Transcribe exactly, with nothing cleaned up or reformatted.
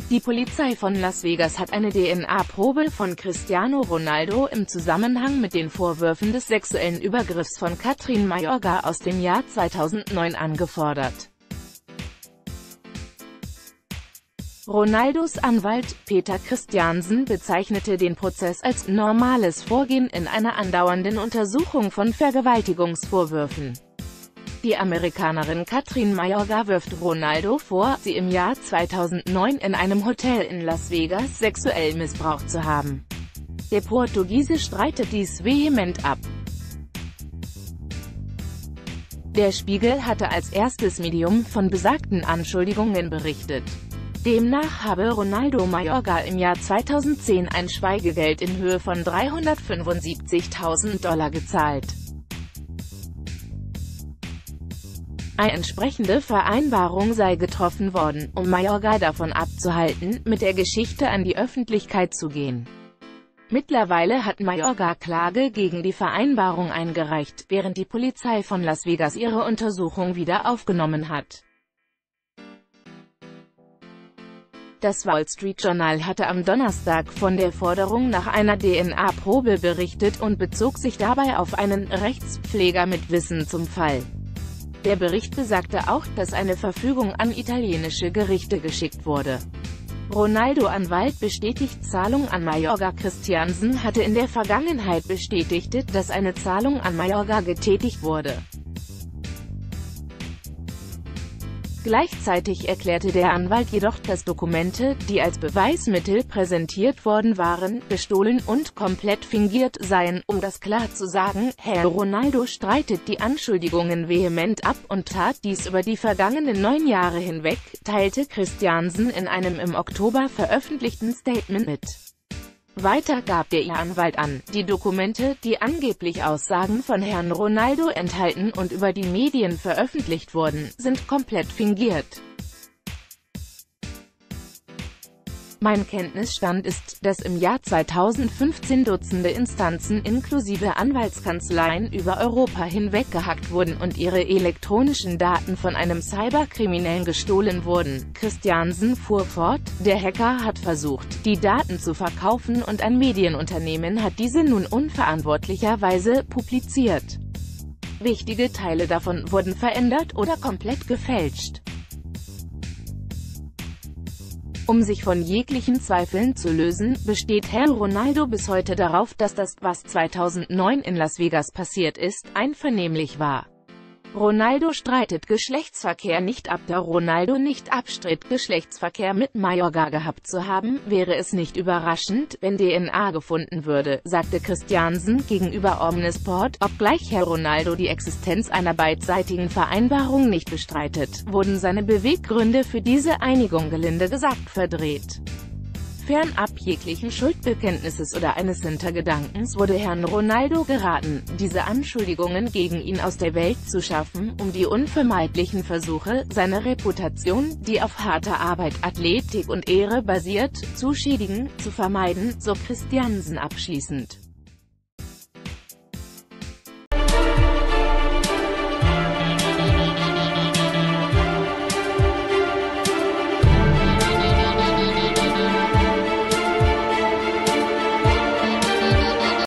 Die Polizei von Las Vegas hat eine D N A-Probe von Cristiano Ronaldo im Zusammenhang mit den Vorwürfen des sexuellen Übergriffs von Katrin Mayorga aus dem Jahr zweitausendneun angefordert. Ronaldos Anwalt, Peter Christiansen, bezeichnete den Prozess als normales Vorgehen in einer andauernden Untersuchung von Vergewaltigungsvorwürfen. Die Amerikanerin Katrin Mayorga wirft Ronaldo vor, sie im Jahr zweitausendneun in einem Hotel in Las Vegas sexuell missbraucht zu haben. Der Portugiese streitet dies vehement ab. Der Spiegel hatte als erstes Medium von besagten Anschuldigungen berichtet. Demnach habe Ronaldo Mayorga im Jahr zweitausendzehn ein Schweigegeld in Höhe von dreihundertfünfundsiebzigtausend Dollar gezahlt. Eine entsprechende Vereinbarung sei getroffen worden, um Mayorga davon abzuhalten, mit der Geschichte an die Öffentlichkeit zu gehen. Mittlerweile hat Mayorga Klage gegen die Vereinbarung eingereicht, während die Polizei von Las Vegas ihre Untersuchung wieder aufgenommen hat. Das Wall Street Journal hatte am Donnerstag von der Forderung nach einer D N A-Probe berichtet und bezog sich dabei auf einen Rechtspfleger mit Wissen zum Fall. Der Bericht besagte auch, dass eine Verfügung an italienische Gerichte geschickt wurde. Ronaldo-Anwalt bestätigt Zahlung an Mayorga. Christiansen hatte in der Vergangenheit bestätigt, dass eine Zahlung an Mayorga getätigt wurde. Gleichzeitig erklärte der Anwalt jedoch, dass Dokumente, die als Beweismittel präsentiert worden waren, gestohlen und komplett fingiert seien. Um das klar zu sagen, Herr Ronaldo streitet die Anschuldigungen vehement ab und tat dies über die vergangenen neun Jahre hinweg, teilte Christiansen in einem im Oktober veröffentlichten Statement mit. Weiter gab der Anwalt an, die Dokumente, die angeblich Aussagen von Herrn Ronaldo enthalten und über die Medien veröffentlicht wurden, sind komplett fingiert. Mein Kenntnisstand ist, dass im Jahr zweitausendfünfzehn Dutzende Instanzen inklusive Anwaltskanzleien über Europa hinweg gehackt wurden und ihre elektronischen Daten von einem Cyberkriminellen gestohlen wurden. Christiansen fuhr fort, der Hacker hat versucht, die Daten zu verkaufen und ein Medienunternehmen hat diese nun unverantwortlicherweise publiziert. Wichtige Teile davon wurden verändert oder komplett gefälscht. Um sich von jeglichen Zweifeln zu lösen, besteht Herr Ronaldo bis heute darauf, dass das, was zweitausendneun in Las Vegas passiert ist, einvernehmlich war. Ronaldo streitet Geschlechtsverkehr nicht ab. Da Ronaldo nicht abstritt, Geschlechtsverkehr mit Mayorga gehabt zu haben, wäre es nicht überraschend, wenn D N A gefunden würde, sagte Christiansen gegenüber Omnisport. Obgleich Herr Ronaldo die Existenz einer beidseitigen Vereinbarung nicht bestreitet, wurden seine Beweggründe für diese Einigung gelinde gesagt verdreht. Fernab jeglichen Schuldbekenntnisses oder eines Hintergedankens wurde Herrn Ronaldo geraten, diese Anschuldigungen gegen ihn aus der Welt zu schaffen, um die unvermeidlichen Versuche, seine Reputation, die auf harter Arbeit, Athletik und Ehre basiert, zu schädigen, zu vermeiden, so Christiansen abschließend.